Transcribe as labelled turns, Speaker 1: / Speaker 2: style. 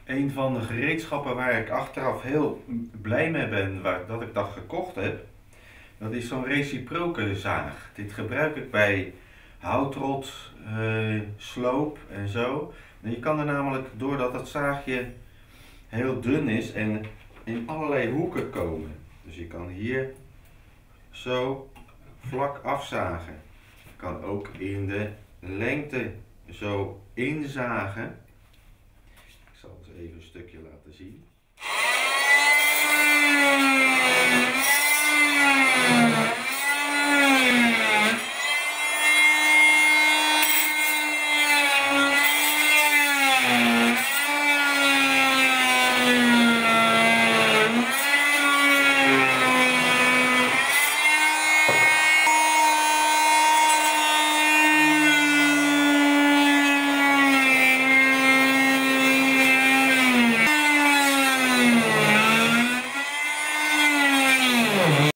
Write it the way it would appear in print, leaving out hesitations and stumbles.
Speaker 1: Een van de gereedschappen waar ik achteraf heel blij mee ben, dat ik dat gekocht heb, dat is zo'n reciproke zaag. Dit gebruik ik bij houtrot, sloop en zo. En je kan er namelijk, doordat het zaagje heel dun is en in allerlei hoeken komen. Dus je kan hier zo vlak afzagen. Je kan ook in de lengte zo inzagen. Ik zal eens even een stukje laten zien.